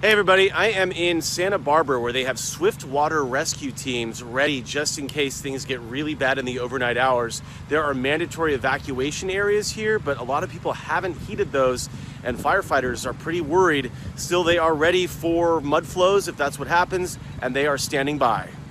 Hey everybody, I am in Santa Barbara where they have swift water rescue teams ready just in case things get really bad in the overnight hours. There are mandatory evacuation areas here, but a lot of people haven't heeded those and firefighters are pretty worried. Still, they are ready for mud flows if that's what happens, and they are standing by.